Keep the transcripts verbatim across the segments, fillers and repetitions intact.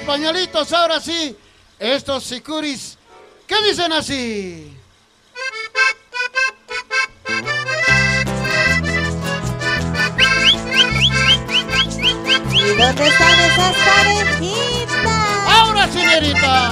pañuelitos, ahora sí. Estos sicuris, ¿qué dicen así? ¿Y dónde están esas parejitas? Ahora, señorita.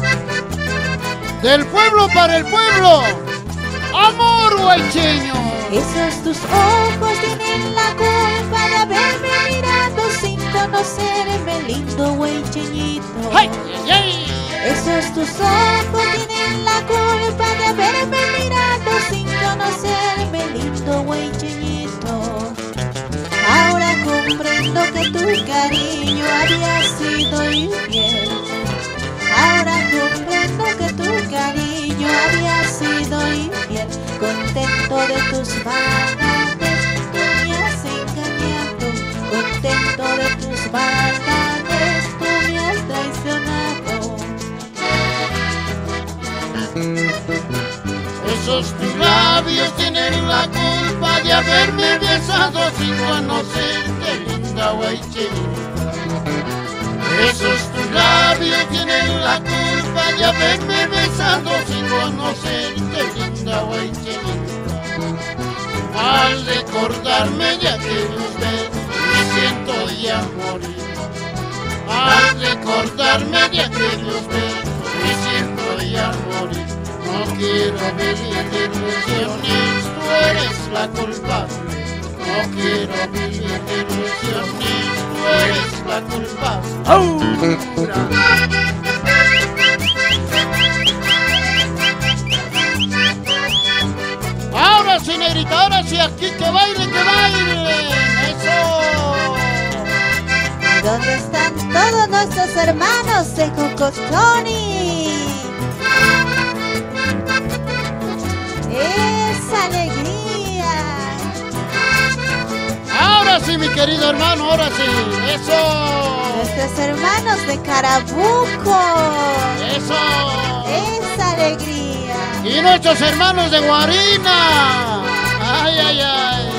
Del pueblo para el pueblo. Amor guaycheño. Esos tus ojos tienen la culpa de haberme mirado sin conocerme, lindo guaycheñito. ¡Ay, ay, ay! Esos tus ojos tienen la culpa de haberme mirado sin conocerme, lindo guaycheñito. Ahora comprendo que tu cariño había sido infiel. Ahora comprendo que tu cariño había sido infiel. Contento de tus maldades, tú me has engañado. Contento de tus maldades, tú me has traicionado. Esos tus labios tienen la culpa de haberme besado sin conocerte, linda guaycheñita. Esos tus labios tienen la culpa de haberme besado sin conocerte, linda guaycheñita. Al recordarme de aquellos besos me siento ya morir. Al recordarme de aquellos besos me siento ya morir. No quiero vivir de ilusiones, tú eres la culpable. No quiero vivir de ilusiones, tú eres la culpable. ¡Oh! Ahora sí, negrita, ahora sí, aquí que baile, que baile. ¡Eso! ¿Dónde están todos nuestros hermanos de Cocotoni? ¡Esa alegría! Ahora sí, mi querido hermano, ahora sí. ¡Eso! Nuestros hermanos de Carabuco. ¡Eso! ¡Esa alegría! Y nuestros hermanos de Guarina. ¡Ay, ay, ay!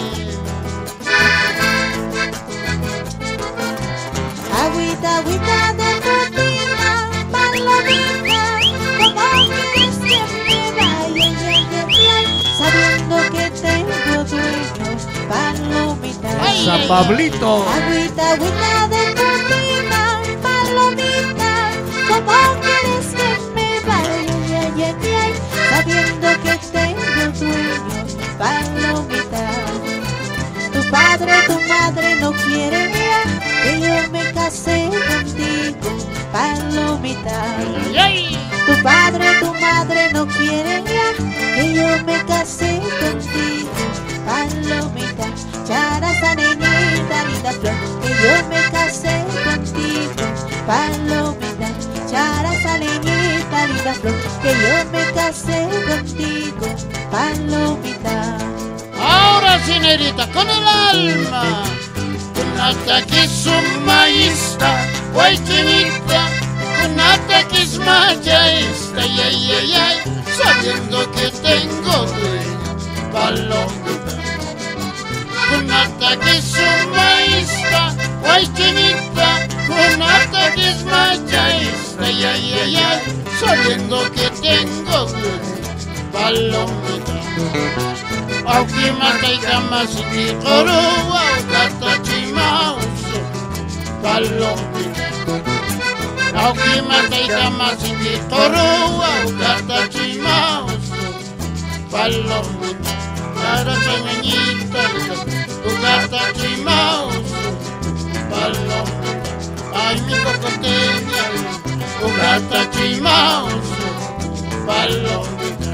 Agüita, agüita de tu tina, palomita, ¿cómo quieres que me vaya? Ay, ay, ay, sabiendo que tengo dueño, palomita. San Pablito. Agüita, agüita de tu tina, palomita, ¿cómo quieres que me vaya? Ay, ay, ay, sabiendo que tengo dueño, palomita. Tu padre, tu madre no quieren ya que yo me casé contigo, palomita. Tu padre, tu madre no quieren ya que yo me casé contigo, palomita. Charaza, niñita, linda flor, que yo me casé contigo, palomita. Charaza, niñita, linda flor, que yo me casé contigo, palomita. Ahora sí, negrita, con el alma. Kunata kisumaista, guaychinita. Kunata kismayaista, ay, ay, ay, sabiendo que tengo dueño, palomita. Kunata kisumaista, guaychinita. Kunata kismayaista, ay, ay, ay, ay, sabiendo que tengo dueño, palomita. Auki matai kamasiki koru aukata chimausu palomita. Auki matai kamasiki koru aukata chimausu palomita. Para chañañita aukata chimausu palomita. Ay mi cocoteña aukata chimausu palomita.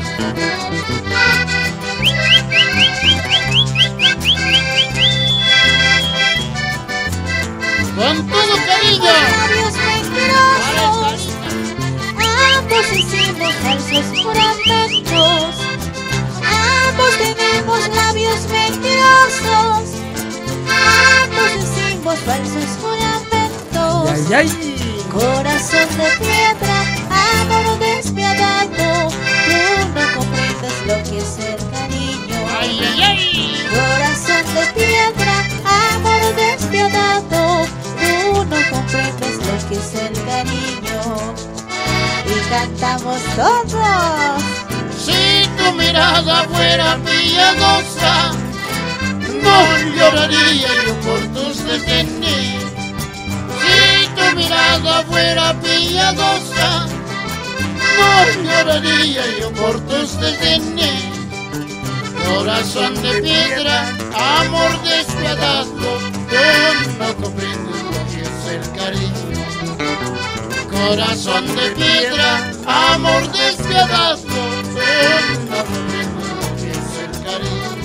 Con todo cariño. Labios mentirosos, ambos hicimos falsos juramentos. Ambos tenemos labios mentirosos, ambos hicimos falsos juramentos. Ay, ay. Corazón de piedra, amor despiadado, tú no comprendes lo que es el cariño. Ay, ay, ay. Corazón de piedra, amor despiadado, tú no comprendes lo que es el cariño. niño y cantamos todos. Si tu mirada fuera piadosa, no lloraría yo por tus desdenes. Si tu mirada fuera piadosa, no lloraría yo por tus desdenes. Corazón de piedra, amor despiadado, tú no comprendes lo que es el cariño. Corazón de piedra, amor despiadado, tú no comprendes lo que es el cariño.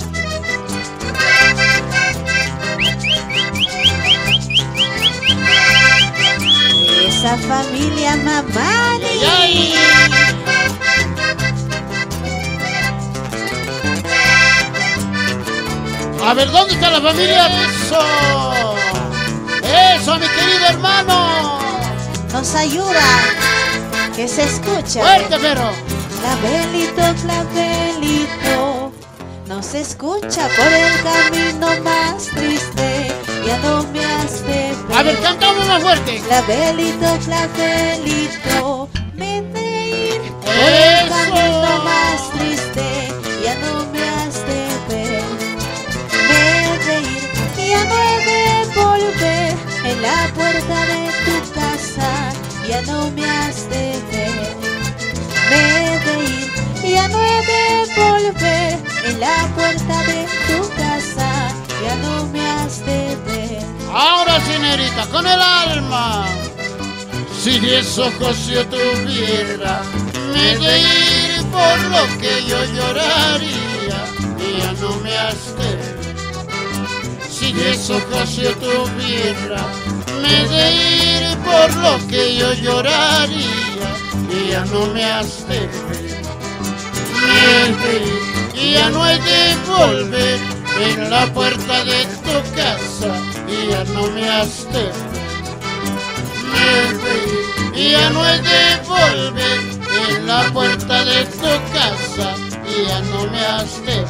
Esa familia Mamani. ¡Ay, ay! A ver, ¿dónde está la familia? ¡Eso! ¡Eso, mi querido hermano! Nos ayuda, que se escucha. ¡Fuerte, perro! Clavelito, clavelito, no se escucha por el camino más triste. Ya no me has de ver. A ver, cantamos más fuerte. Clavelito, clavelito, me de ir por el ¡Eso! camino más triste. Ya no me has de ver. Me de ir, ya no he de volver. En la puerta de tu casa, ya no me has de ver. Me de ir, ya no he de volver. En la puerta de tu casa, ya no me has de ver. Ahora sí, negrita, con el alma. Si diez ojos yo tuviera, me de ir por lo que yo lloraría, y ya no me has de ver. Si diez ojos yo tuviera, me de ir por lo que yo lloraría, y ya no me has de ver. Me de ir, y ya no he de volver. En la puerta de tu casa, y ya no me has de ver. Me de ir, y ya no he de volver. En la puerta de tu casa, y ya no me has de ver.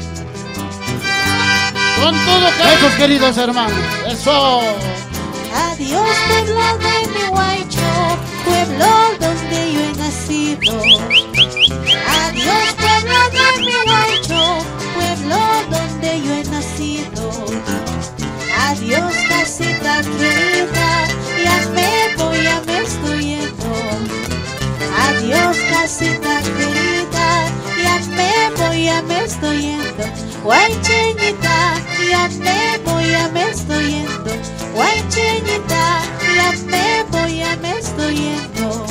Con todo esos queridos hermanos, eso. Adiós, pueblo de mi Huaycho, pueblo donde yo he nacido. Adiós, pueblo de mi Huaycho, pueblo donde yo he nacido. Adiós, casita querida, ya me voy, ya me estoy yendo. Adiós, casita querida, ya me voy, ya me estoy yendo. Huaycheñita, ya me voy, ya me estoy yendo. Huaycheñita, ya me voy, ya me estoy yendo.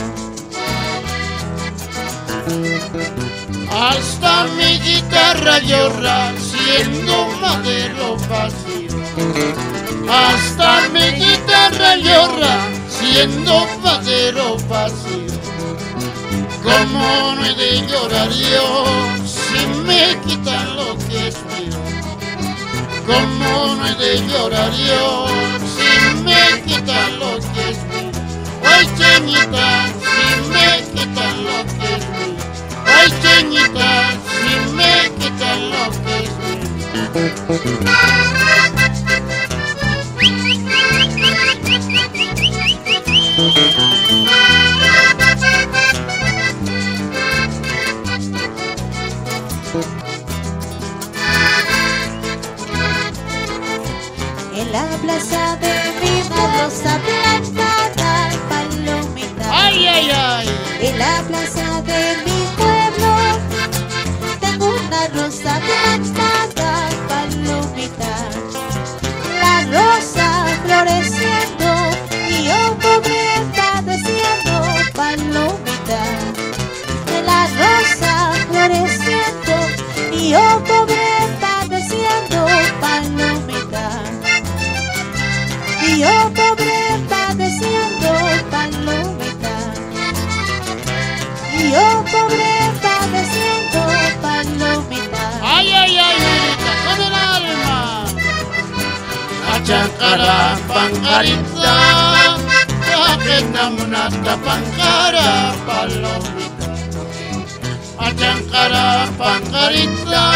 Hasta mi guitarra llora siendo madero vacío. Hasta mi guitarra llora siendo madero vacío. ¿Cómo no he de llorar yo si me quitan lo que es mío? ¿Cómo no he de llorar yo si me quitan lo que es mío? Ay, cheñita, si me quitan lo que es mío. Ay, cheñita, si me quitan lo que es mío. En la plaza de mi rosa plantada, palomita. Ay, ay, ay. En la plaza de mi pueblo tengo una rosa plantada, palomita. La rosa floreciendo y yo pobre padeciendo, palomita. La rosa floreciendo y yo pobre padeciendo, palomita. Y yo pobre padeciendo, palomita. Y yo pobre padeciendo, palomita. Ay, ay, ay, negrita, con el alma. Achacara pangarita, kakena munata pangara palomita. Achacara pangarita,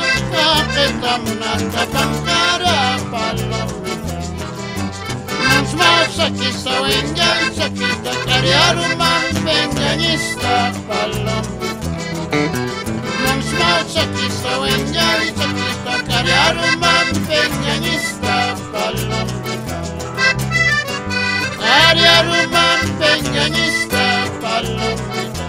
kakena munata pangara palomita. sakista wengan sakista kariaruman benganista palomita. Mums mau sakista wengan sakista kariaruman benganista palomita. Kariaruman benganista palomita.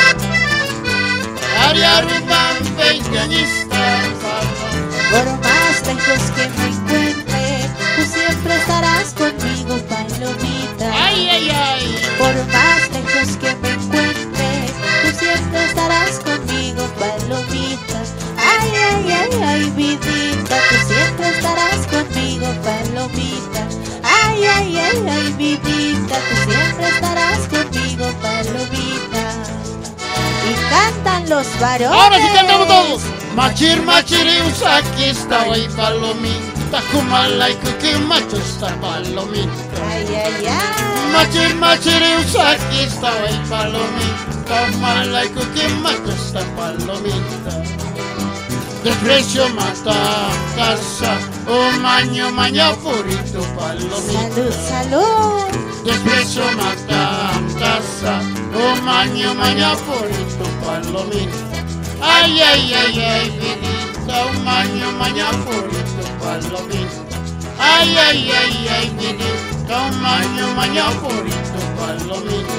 Kariaruman benganista palomita. Por más lejos que me encuentre, tú siempre estarás conmigo, palomita. Ay, ay, ay. Por más lejos que me encuentre, tú siempre estarás conmigo, palomita. Ay, ay, ay, ay, vidita, tú siempre estarás conmigo, palomita. Ay, ay, ay, ay, vidita, tú siempre estarás conmigo, palomita. Y cantan los varones. Ahora sí cantamos todos. Machir, machiri, usakista, wey, palomita. Kumalay, kuki, machusta, palomita. Ay, ay, ay. Machir, machiri, usakista, wey, palomita. Kumalay, kuki, machusta, palomita. Desprecio mata, casa, un maño, maña, purito, palomita. Salud, salud. Desprecio mata, casa, un maño, maña, purito, palomita. Ay, ay, ay, ay, vidita, un maño, maña, purito, palomita. Ay, ay, ay, ay, vidita, un maño, maña, purito, palomita.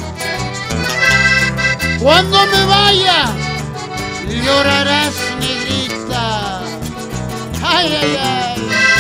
Cuando me vaya, llorarás, negrita. Ay, ay, ay.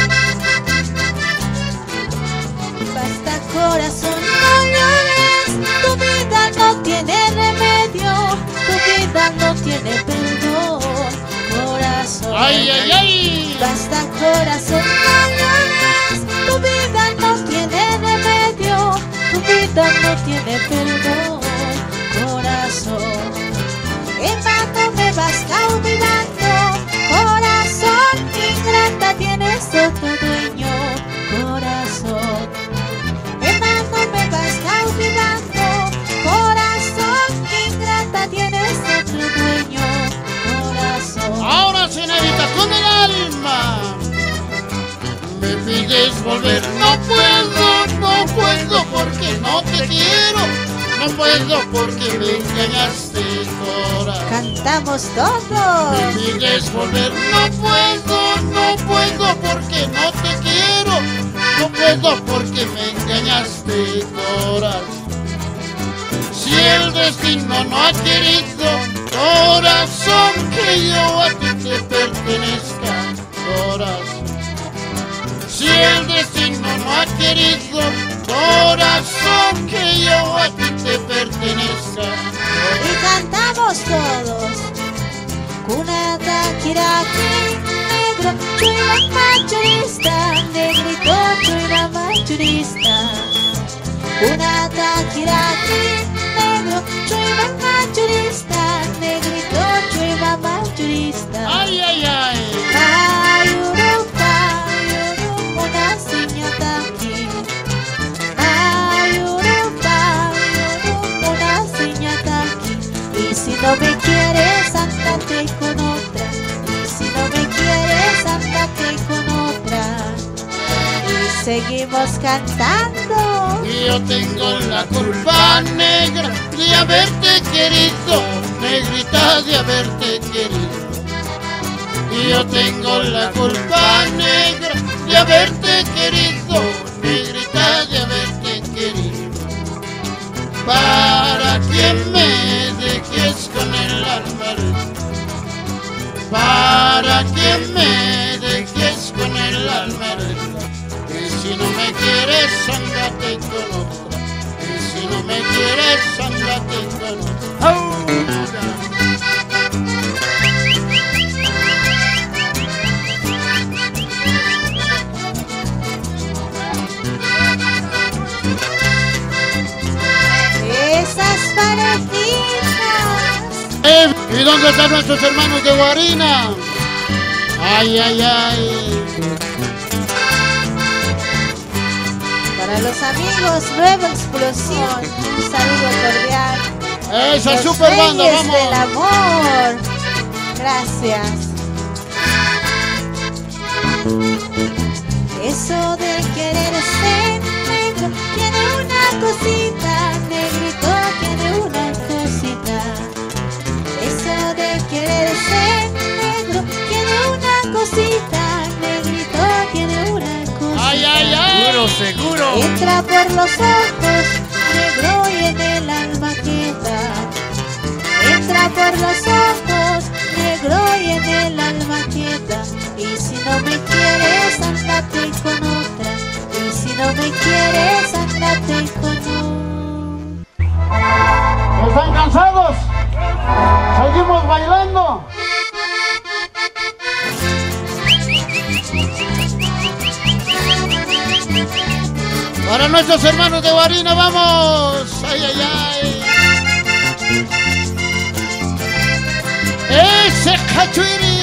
Basta, corazón, no llores. Tu vida no tiene remedio. Tu vida no tiene perdón, corazón. Ay, ay, ay. Basta, corazón, no llores. Tu vida no tiene remedio. Tu vida no tiene perdón, corazón. En vano me vas cautivando, corazón. Ingrata tienes otro dueño, corazón. En vano me vas cautivando, corazón. Ingrata tienes otro dueño, corazón. Ahora, señorita, con el alma me pides volver. No puedo, no puedo porque no te quiero. No puedo porque me engañaste, corazón. Cantamos todos. Me pides volver. No puedo, no puedo porque no te quiero. No puedo porque me engañaste, corazón. Si el destino no ha querido, corazón, que yo a ti te pertenezca, corazón. Si el destino no ha querido, corazón, que yo a ti te pertenezca. Y cantamos todos. Kunata kiraki, negro, chuina machurista, negrito, chuina machurista. Kunata kiraki, negro, chuina machurista, negrito, chuina machurista. Ay, ay, ay. Mayuru, mayuru, una señata aquí. Mayuru, mayuru, una señata aquí. Y si no me quieres, andate con otra. Y si no me quieres, andate con otra. Y seguimos cantando. Y yo tengo la culpa negra de haberte querido, negrita, de haberte querido. Y yo tengo la culpa negra de haberte querido, negrita, de haberte querido. Para que me dejes con el alma herida, para que me dejes con el alma herida. Y si no me quieres, ándate con otra. Y si no me quieres, ándate con otra. Esas parejitas. Eh, ¿Y dónde están nuestros hermanos de Guarina? Ay, ay, ay. Para los amigos, Nueva Explosión, un saludo cordial. Esa Los super banda, Reyes del vamos. amor. Gracias. Eso de querer ser negrito tiene una cosita, negrito tiene una cosita. Eso de querer ser negro tiene una cosita, negrito tiene una cosita. Ay, ay, ay. Seguro, seguro. Entra por los ojos, negro y en el alma quieta. Entra por los ojos, negro y en el alma quieta. Y si no me quieres, andate con otra. Y si no me quieres, andate con otra. ¿Están cansados? Seguimos bailando. Para nuestros hermanos de Guarina, vamos. Ay, ay, ay. Ese cachuiri.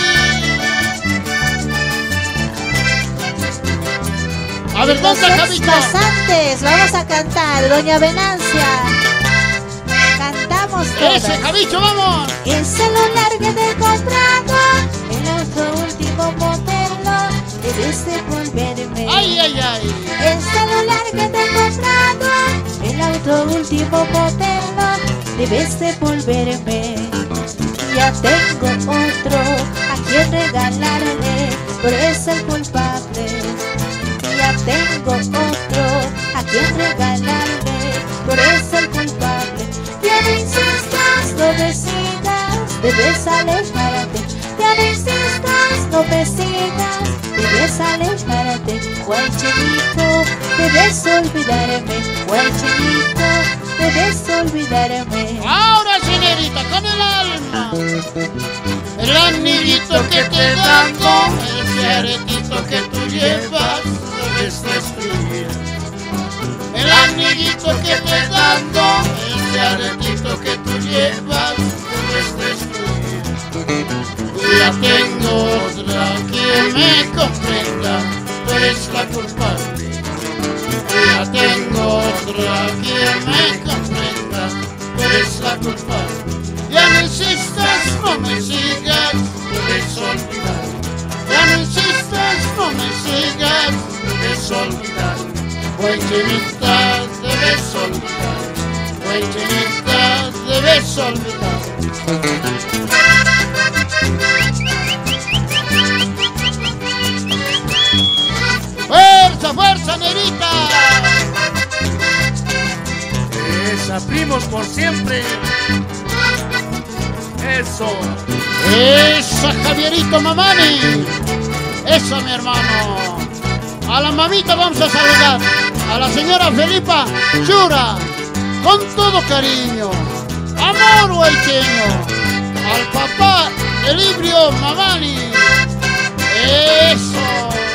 A ver, ¿dónde está Javito? Pasantes, vamos a cantar, Doña Venancia. Cantamos todas. Ese Javito, vamos. El celular que te he comprado, el auto último modelo, debes devolverme. Ay, ay, ay. El celular que te he comprado, el auto último modelo, debes devolverme. Ya tengo otro a quien regalarle, pero es el culpable. Ya tengo otro a quien regalarle, pero es el culpable. Ya no insistas, no me sigas, debes alejarte. Ya no insistas, no me sigas, debes alejarte. Guaychenito, debes olvidarme. Guaychenito, debes olvidarme. Ahora, señorita, con el alma. El anillito que te dando, ese aretito que tú llevas, debes destruir. El anillito que te dando, ese aretito que tú llevas, debes destruir. Ya tengo otra que me comprenda, tú eres la culpable. Ya tengo otra que me comprenda, tú eres la culpable. Ya no insistas, no me sigas, debes olvidar. Ya no insistas, no me sigas, debes olvidar. Guaychenita, debes olvidar. Guaychenita, debes olvidar. ¡Fuerza, fuerza, negrita! Esa, primos por siempre. Eso. ¡Esa, Javierito Mamani! ¡Esa, mi hermano! A la mamita vamos a saludar. A la señora Felipa Chura. Con todo cariño. Amor guayqueño. Al papá Elibrio Mamani. ¡Eso!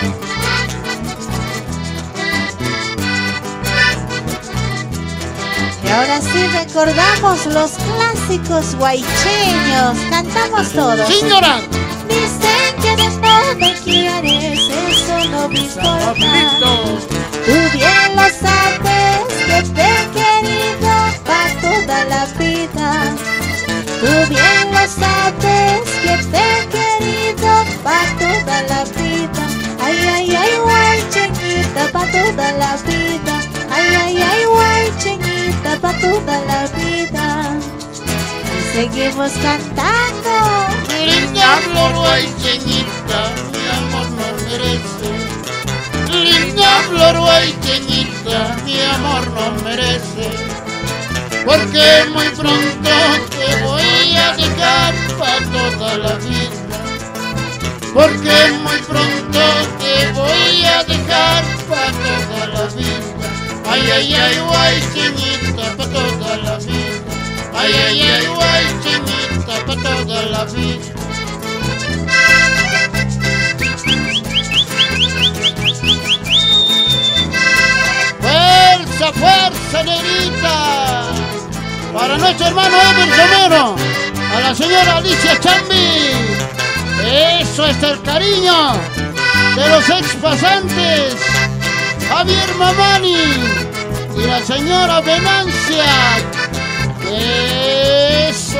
Y ahora sí recordamos los clásicos guaycheños. Cantamos todos. Señora. Dicen que de no me quieres, eso no me importa. Tú bien lo sabes que te he querido para toda la vida. Tú bien lo sabes que te he querido para toda la vida. Ay, ay, ay, guaycheñita, para toda la vida. Ay, ay, ay, guaycheñita, para toda la vida. Y seguimos cantando. Linda flor guayqueñita, mi amor no merece. Linda flor guayqueñita, mi amor no merece. Porque muy pronto te voy a dejar para toda la vida. Porque muy pronto te voy a dejar para toda la vida. Ay, ay, ay, guayqueñita, para toda la vida. Ay, ay, ay, guayqueñita, para toda la vida. ¡Fuerza, fuerza, negrita! Para nuestro hermano Ever Romero, a la señora Alicia Chambi. Eso es el cariño de los ex pasantes. Javier Mamani y la señora Venancia. Eso.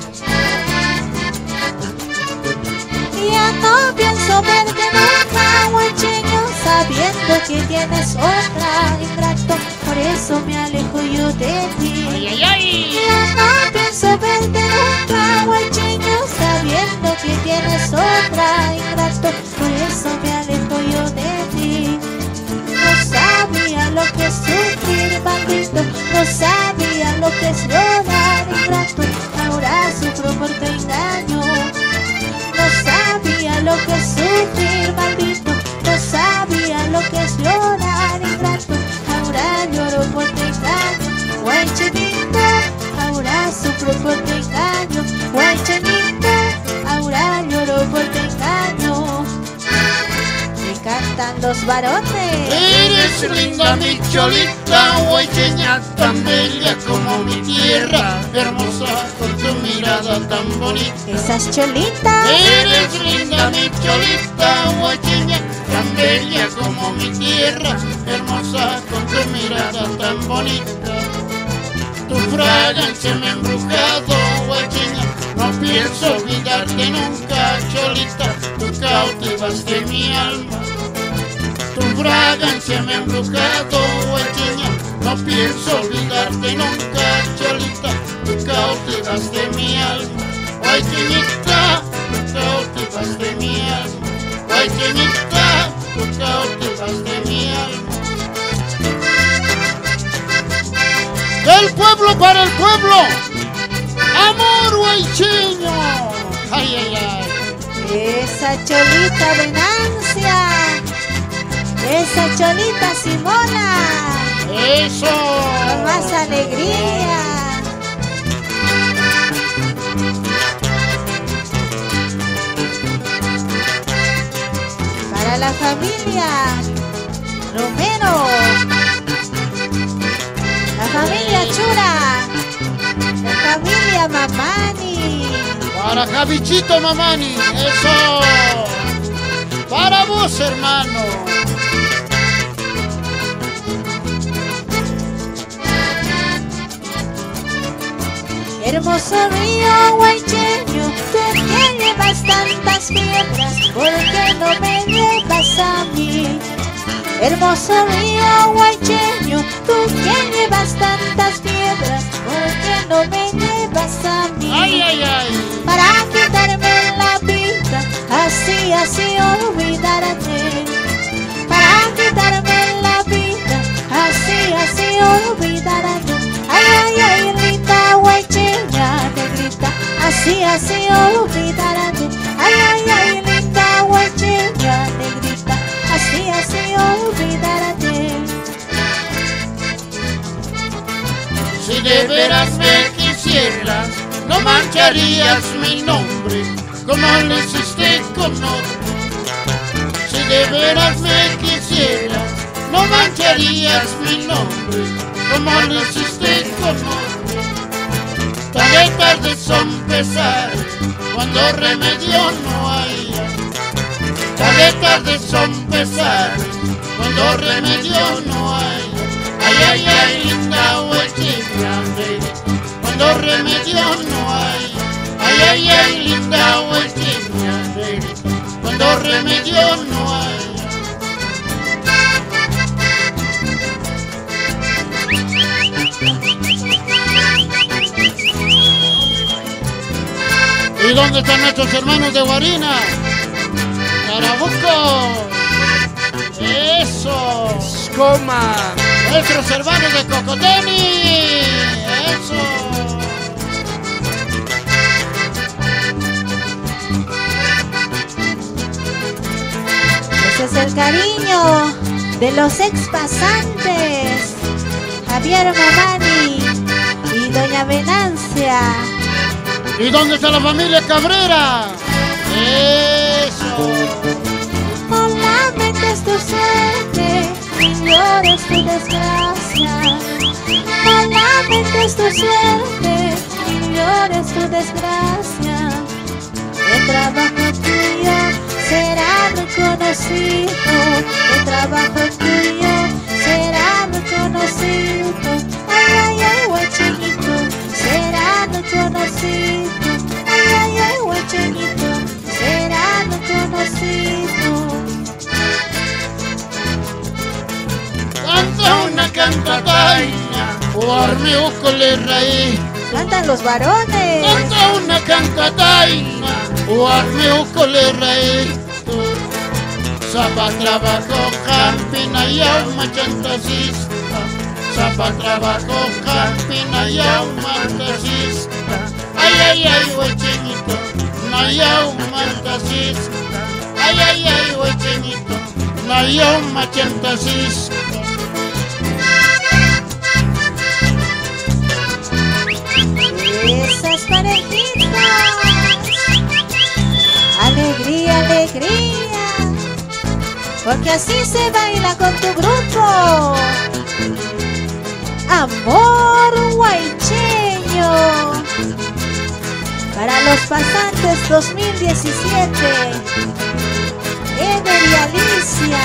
Ya no pienso verte nunca, que tienes otra, ingrato, por eso me alejo yo de ti. Ay, ay, ay. Ya no pienso verte nunca, guacheño, sabiendo que tienes otra, ingrato, por eso me alejo yo de ti. No sabía lo que es sufrir, maldito, no sabía lo que es llorar, ingrato, ahora sufro por tu engaño. No sabía lo que es sufrir, maldito, no sabía lo que es llorar, ingrato, ahora lloro por tu engaño. Guaychenito, ahora sufro por tu engaño. Guaychenito, ahora lloro por tu engaño. Me cantan los varones. Eres linda mi cholita, guaycheña, tan bella como mi tierra, hermosa con tu mirada tan bonita. Esas cholitas. Eres linda mi cholita, guaycheña, tan bella como mi tierra, hermosa con tu mirada tan bonita. Tu fragancia me ha embrujado, guaycheña, no pienso olvidarte nunca, cholita, tú cautivaste mi alma. Tu fragancia me ha embrujado, guaycheña, no pienso olvidarte nunca, cholita, tú cautivaste mi alma. Guaycheñita, tú cautivaste mi alma. Guaycheñita, tú cautivaste mi alma. Del pueblo para el pueblo, amor guaycheño. Ay, ay, ay. Esa cholita Venancia, esa cholita Simona, Eso. con más alegría. Para la familia Romero, la familia Chura, la familia Mamani. Para Javichito Mamani, eso. Para vos, hermano. Hermoso río guaycheño, tú que llevas tantas piedras, ¿por qué no me llevas a mí? Hermoso río guaycheño, tú que llevas tantas piedras, ¿por qué no me llevas a mí? Ay, ay, ay. Para quitarme la vida, así, así olvidarte. Para quitarme la vida, así, así olvidarte. Ay, ay, ay, linda guaycheña negrita, así, así olvidarte. Ay, ay, ay, linda guaycheña negrita, así, así olvidarte. Si de veras me quisieras, no mancharías mi nombre como lo hiciste con otro. Si de veras me quisieras, no mancharías mi nombre como lo hiciste con otro. Tal tarde son pesares cuando remedio no hay. Tal tarde son pesares cuando remedio no hay. Ay, ay, ay, linda guaycheña negrita, cuando remedio no hay. Ay, ay, ay, linda guaycheña negrita, cuando remedio no hay. ¿Y dónde están nuestros hermanos de Guarina? Carabuco. Eso. Coma. Nuestros hermanos de Cocoteni. Eso. Ese es el cariño de los ex pasantes, Javier Mamani y Doña Venancia. ¿Y dónde está la familia Cabrera? Eso. No lamentes tu suerte, ni llores tu desgracia. No lamentes tu suerte, ni llores tu desgracia. El trabajo tuyo será reconocido, el trabajo tuyo será reconocido. Ay, ay, ay, guaycheñito, será reconocido. Ay, ay, ay, guaycheñito, será reconocido. cantataina, guarme ucole raí. Cantan los varones. Canta una cantataina, guarme ucole raí. Sapa trabajo campina y auma chantasista. Sapa trabajo campina y auma chantasista. Ay, ay, ay, huechenito, no ya un chantasista. Ay, ay, ay, huechenito, no ya un chantasista. Esas parejitas, alegría, alegría, porque así se baila con tu grupo. Amor guaycheño, para los pasantes dos mil diecisiete, Eder y Alicia.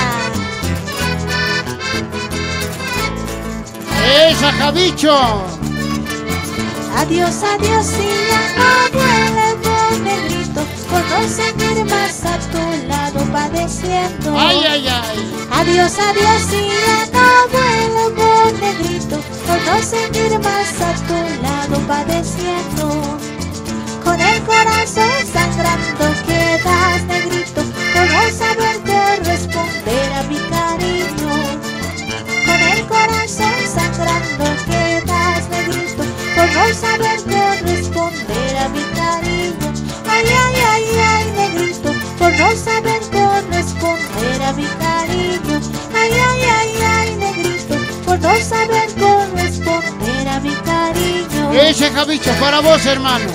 ¡Esa, Javicho! Adiós, adiós y ya no vuelvo, negrito, por no seguir más a tu lado padeciendo. ¡Ay, ay, ay! Adiós, adiós y ya no vuelvo, negrito, por no seguir más a tu lado padeciendo. Con el corazón sangrando quedas, negrito, por no saber corresponder a mi cariño. Con el corazón sangrando quedas, negrito, por no saber corresponder a mi cariño. Ay, ay, ay, ay, negrito, por no saber corresponder a mi cariño. Ay, ay, ay, ay, negrito, por no saber corresponder a mi cariño. Ese, Javicho, para vos, hermano.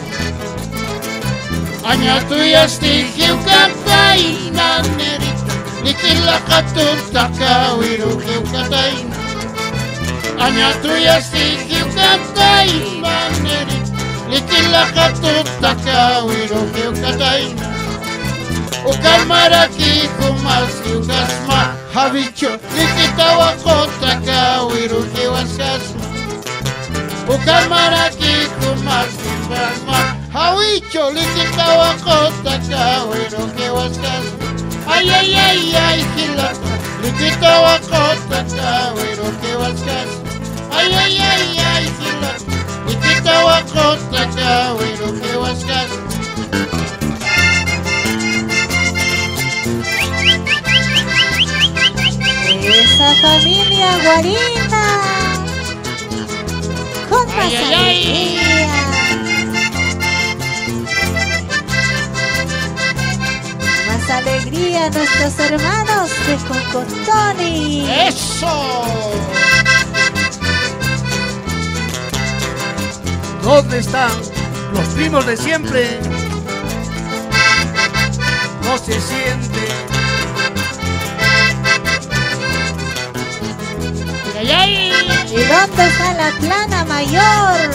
Aña tuya stigiu kapaina nerita, nikila katuta kawirugiu kataina. Aña tuya stigiu kapaina nerita, nikila katuta kawirugiu kataina. Ukamaraki kumaski ukasma, Javicho, nikita wakota kawirugiu askasma. Ukamaraki kumaski ukasma, Javicho, likita wakota kawiro que waskas. Ay, ay, ay, ay, gila, likita wakota kawiro que waskas. Ay, ay, ay, ay, gila, likita wakota kawiro que waskas. Esa familia guarina, con más Ay, ay, ay. alegría. Más alegría nuestros hermanos de Concotoni. ¡Eso! ¿Dónde están los primos de siempre? No se siente. ¡Ay, ay! ¿Y dónde está la plana mayor?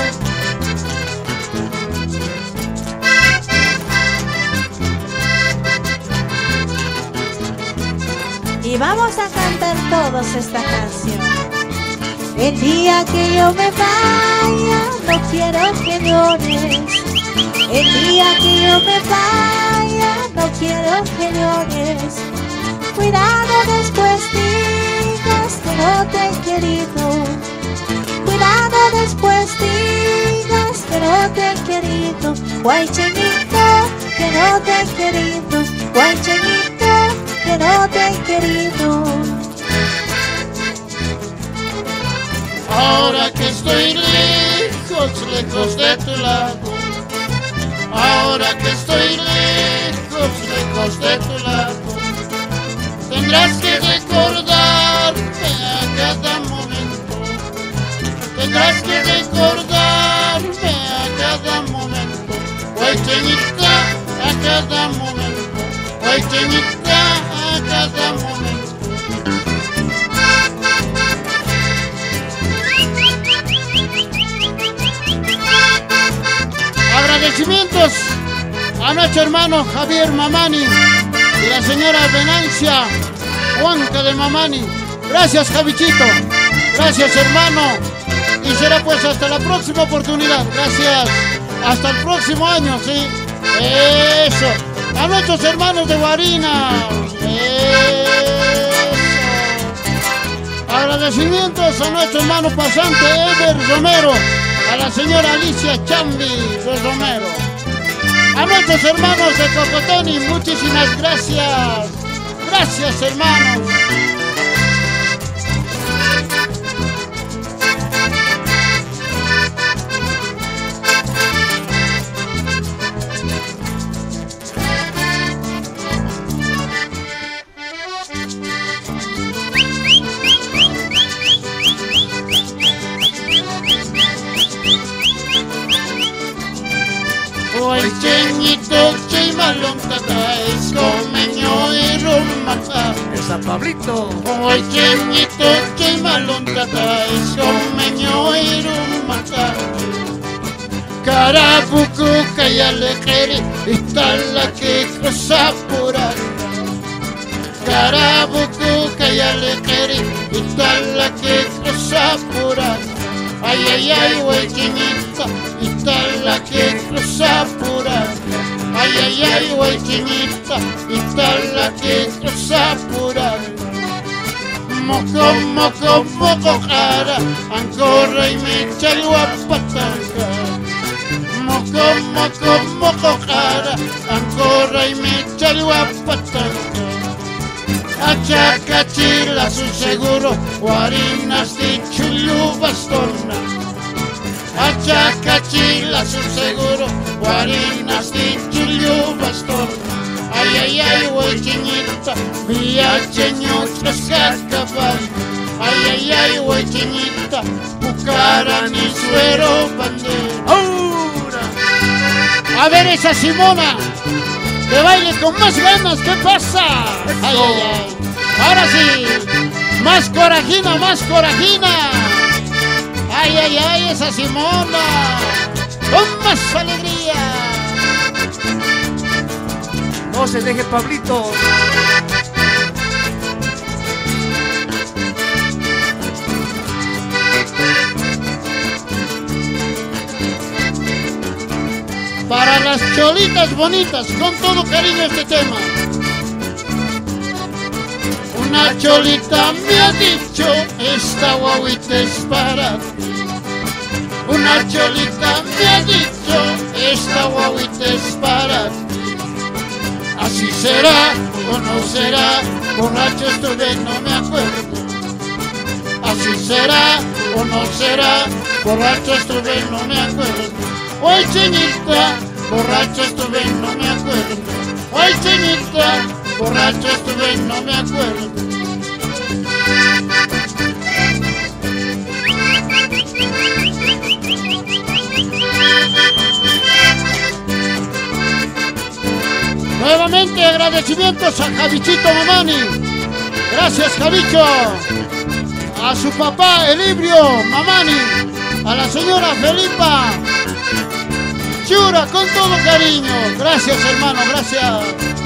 Y vamos a cantar todos esta canción. El día que yo me vaya, no quiero que llores. El día que yo me vaya, no quiero que llores. Cuidado después digas que no te he querido. Cuidado después digas que no te he querido. Guaycheñito, que no te he querido. Guaycheñito, que no te he querido. Ahora que estoy lejos, lejos de tu lado. Ahora que estoy lejos, lejos de tu lado. Tendrás que recordarme a cada momento. Tendrás que recordarme a cada momento. Guaycheñita, a cada momento. Guaycheñita, a cada momento. Agradecimientos a nuestro hermano Javier Mamani y la señora Venancia Juanca de Mamani. Gracias, Javichito. Gracias, hermano. Y será pues hasta la próxima oportunidad. Gracias. Hasta el próximo año, ¿sí? Eso. A nuestros hermanos de Guarina. Eso. Agradecimientos a nuestro hermano pasante Ever Romero, a la señora Alicia Chambi de Romero, a nuestros hermanos de Cocotoni, muchísimas gracias. Gracias, hermanos. Hoy cheñito, cheimalón, tata, es comeño y rumata. Esa Pablito. Hoy cheñito, cheimalón, tata, es comeño y rumata. Carabucu, cayalejere, está la que cruza por acá. Carabucu, cayalejere, está la que cruza por acá. Ay, ay, ay, güey, chinita, está la que cruza por acá. Ay, ay, ay, güey, chinita, está la que cruza por acá. Moco, moco, moco, cara, ancorra y me echa el guapatanga. Moco, moco, moco, cara, ancorra y me echa el guapatanga. Achacachila su seguro, guarinas de chulu bastona. Achacachila su seguro, guarinas de chulu bastona. Ay, ay, ay, güey, chinita, vía cheño trascacabal. Ay, ay, ay, güey, chinita, bucara ni suero bandera. ¡Ahora! A ver esa Simona, que baile con más ganas, ¿qué pasa? Ay, ay, ay. Ahora sí, más corajina, más corajina. Ay, ay, ay, esa Simona, con más alegría. No se deje, Pablito. Para las cholitas bonitas, con todo cariño este tema. Una cholita me ha dicho, esta guaguita es para ti. Una cholita me ha dicho, esta guaguita es para ti. Así será o no será, borracho estuve, no me acuerdo. Así será o no será, borracho estuve, no me acuerdo. Hoy chinita, borracho estuve, no me acuerdo. Hoy chinita, borracho estuve, no me acuerdo. Nuevamente agradecimientos a Javichito Mamani. Gracias, Javicho. A su papá Elibrio Mamani. A la señora Felipa Chura, con todo cariño. Gracias, hermano, gracias.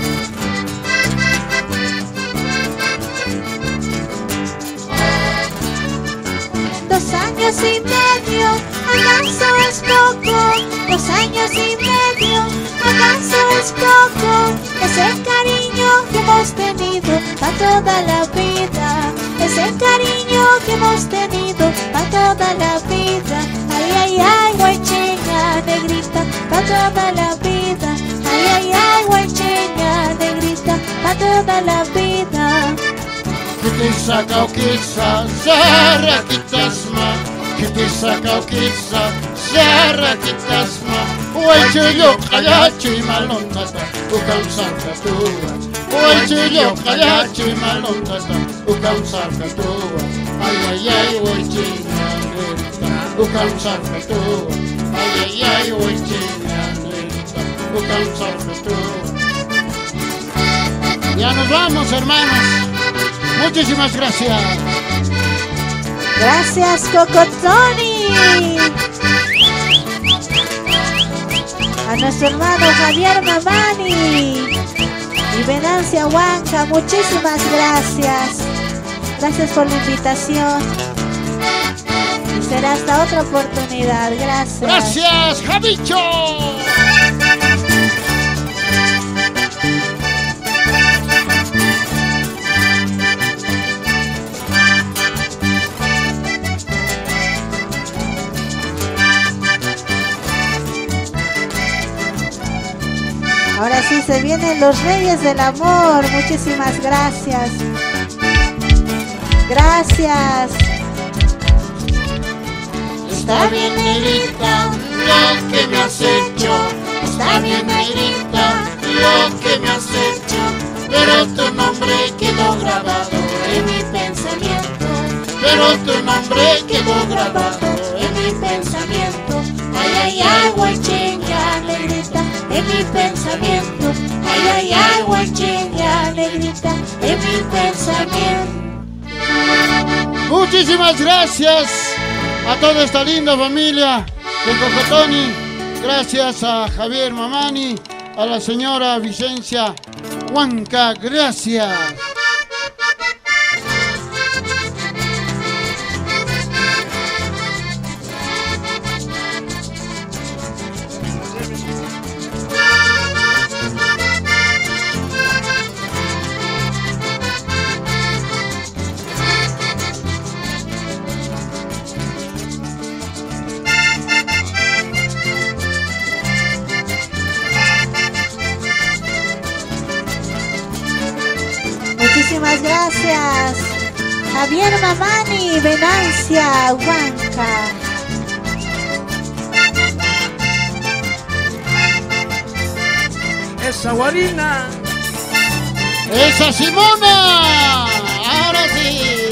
Dos años y medio, ¿acaso es poco? Dos años y medio, ¿acaso es poco? Es el cariño que hemos tenido para toda la vida. Es el cariño que hemos tenido para toda la vida. Ay, ay, ay, guaycheña negrita, para toda la vida. Ay, ay, ay, guaycheña negrita, para toda la vida. Que te saca o quizá, zarra quitasma. Que te saca o quizá, zarra quitasma. Oye yo callacho y malontata, ukan saca tua. Oye yo callacho y malontata, ukan saca tua. Ay, ay, ay, oye negrita, ukan saca tua. Ay, ay, ay, oye negrita, ukan saca tua. Ya nos vamos, hermanos. Muchísimas gracias. Gracias, Cocotoni. A nuestro hermano Javier Mamani y Venancia Huanca, muchísimas gracias. Gracias por la invitación. Y será hasta otra oportunidad. Gracias. Gracias, Javicho. sí, se vienen los Reyes del Amor. Muchísimas gracias. Gracias. Está bien, negrita, lo que me has hecho. Está bien, negrita, lo que me has hecho. Pero tu nombre quedó grabado en mi pensamiento. Pero tu nombre quedó grabado en mi pensamiento. Ay, ay, ay, huachenga, negrita, en mi pensamiento. Ay, ay, ay, huachenga, negrita, en mi pensamiento. Muchísimas gracias a toda esta linda familia de Cocotoni. Gracias a Javier Mamani, a la señora Vicencia Huanca. Gracias. Muchísimas gracias. Javier Mamani, Venancia, Huanca. Esa guarina. ¡Esa Simona! ¡Ahora sí!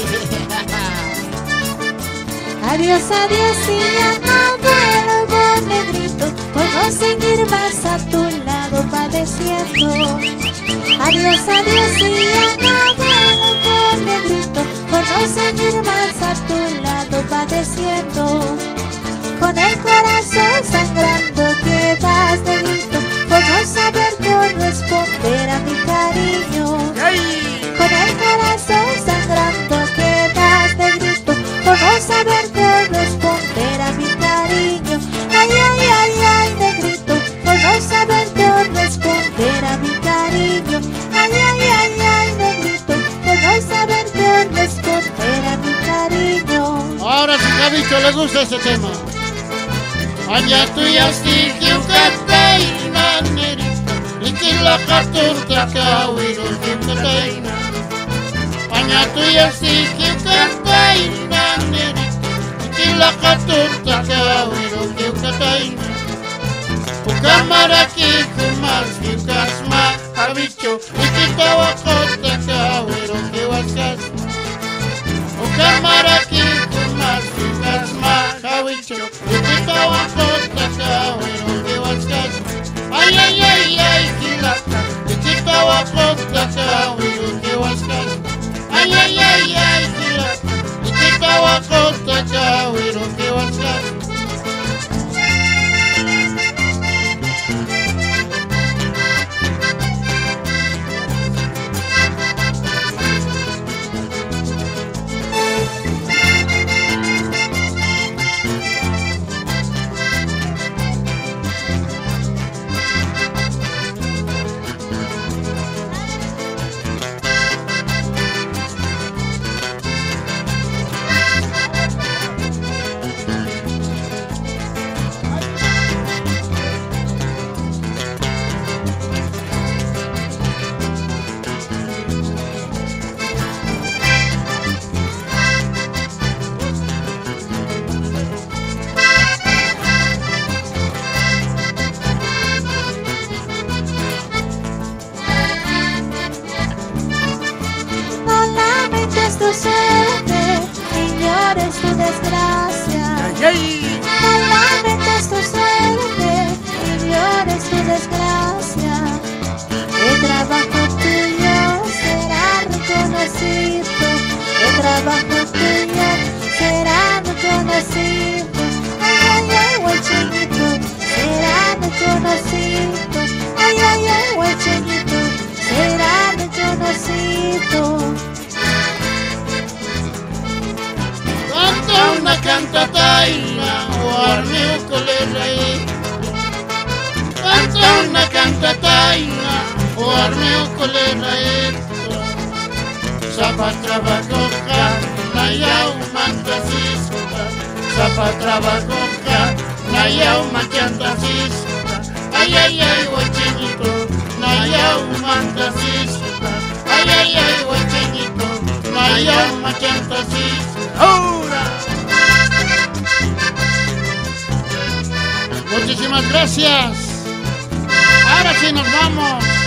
Adiós, adiós y ya no vuelvo, negrito, por no seguir más a tu lado padeciendo. Adiós, adiós y ya no vuelvo, negrito, por no seguir más a tu lado padeciendo. Con el corazón sangrando quedas, negrito, por no saber corresponder a mi cariño. Con el corazón sangrando quedas, negrito, por no saber corresponder a mi cariño. Ay, ay, ay, ay, negrito, por no saber corresponder a mi cariño. Ay, ay, ay, ay, negrito, por no saber corresponder a mi cariño. Ahora sí, Javito, le gusta este tema. Aña tuya sí que un cataina, negrito, y que la caturta cahuiro que un cataina. Aña tuya sí que un cataina, negrito, y que la caturta cahuiro que un cataina. Un cámara que fumas que un casma, Javito, y que tabacota cahuiro que huascas. Un cámara que fumas que un casma, Javito, y que tabacota cahuiro que huascas. Ay, ay, ay, ay, quilata, y que tabacota cahuiro que huascas. Ay, ay, ay, ay, quilata, y que tabacota cahuiro que huascas. Tu suerte y llores tu desgracia. Ay, ay. No lamentes tu suerte y llores tu desgracia. El trabajo tuyo será reconocido. El trabajo tuyo será reconocido. Ay, ay, ay, huachenito, será reconocido. Ay, ay, ay, huachenito, será reconocido. Canta una cantataina o arme un colerraí. Canta una cantataina o arme un colerraí. Zapa trabajo naya un mantasista. Zapa trabajo naya un mantasista. Ay, ay, ay, huachenito, Mayau mantasista, ay ay ay huacheñito, Mayau machantasista. ¡Ahora! Muchísimas gracias. Ahora sí nos vamos.